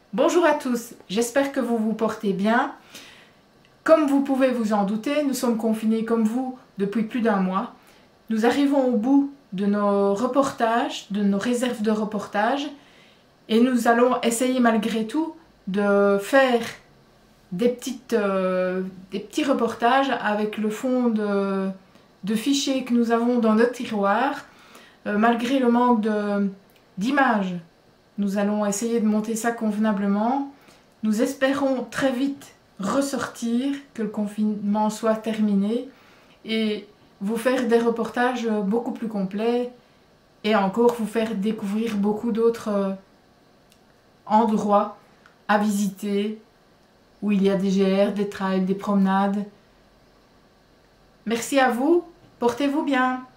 Bonjour à tous, j'espère que vous vous portez bien. Comme vous pouvez vous en douter, nous sommes confinés comme vous depuis plus d'un mois. Nous arrivons au bout de nos reportages, de nos réserves de reportages, et nous allons essayer malgré tout de faire des petits reportages avec le fond de fichiers que nous avons dans notre tiroir. Malgré le manque d'images, nous allons essayer de monter ça convenablement. Nous espérons très vite ressortir, que le confinement soit terminé et vous faire des reportages beaucoup plus complets et encore vous faire découvrir beaucoup d'autres endroits à visiter où il y a des GR, des trails, des promenades. Merci à vous, portez-vous bien.